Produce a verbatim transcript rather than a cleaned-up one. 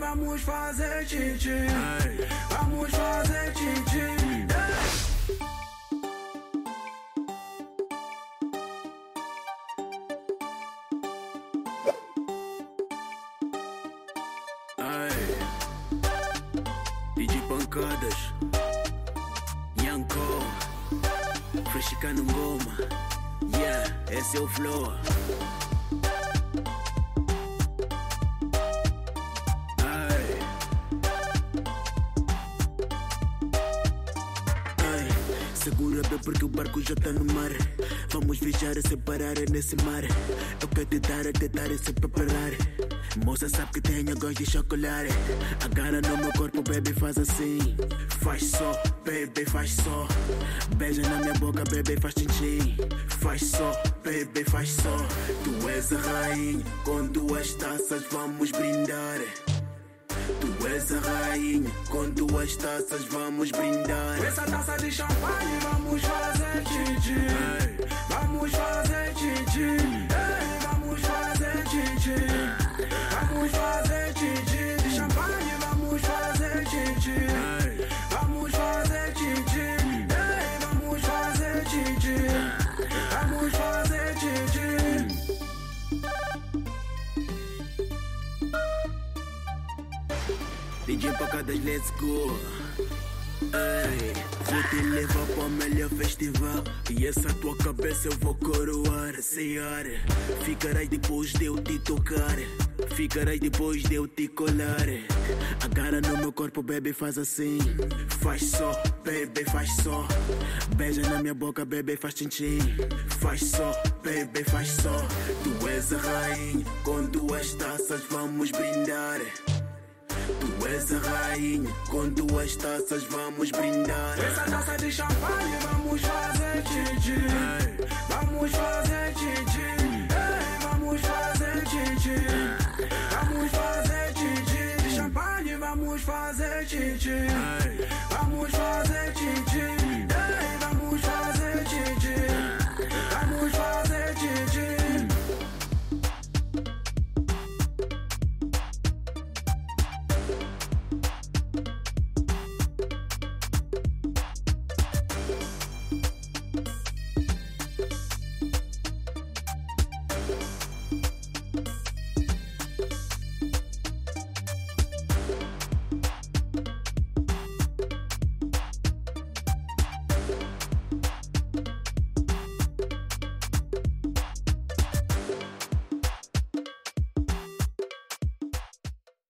vamos fazer tchim-tchim. Vamos fazer tchim-tchim. D J Pancadas, Nyanko, Freshicano Ngoma, yeah, esse é o flow. Ai, ai, segura bem porque o barco já tá no mar. Vamos viajar sem parar nesse mar. Eu quero te dar, te dar sem preparar. Moça sabe que tenho gosto de chocolate. Agarra no meu corpo, baby, faz assim. Faz só, baby, faz só. Beija na minha boca, baby, faz tchim-tchim. Faz só, baby, faz só. Tu és a rainha, com duas taças vamos brindar. Tu és a rainha, com duas taças vamos brindar. Essa taça de champanhe vamos fazer tchim-tchim. Vamos fazer tchim-tchim. Vamos fazer tchim-tchim. Vamos fazer tchim-tchim de champanhe, vamos fazer tchim-tchim. Vamos fazer tchim-tchim. Vamos fazer tchim-tchim. Vamos fazer tchim-tchim. D J Pancadas, let's go. Ei, vou te levar para o melhor festival. E essa tua cabeça eu vou coroar. Senhor, ficarás depois de eu te tocar. Ficarás depois de eu te colar. Agarra no meu corpo, baby, faz assim. Faz só, baby, faz só. Beija na minha boca, baby, faz tchim-tchim. Faz só, baby, faz só. Tu és a rainha, com duas taças vamos brindar. Tu és a rainha, com duas taças vamos brindar. Essa taça de champanhe vamos fazer tchim-tchim. Vamos fazer tchim-tchim. Vamos fazer tchim-tchim. Vamos fazer tchim-tchim de champanhe, vamos fazer tchim-tchim. Vamos fazer tchim-tchim.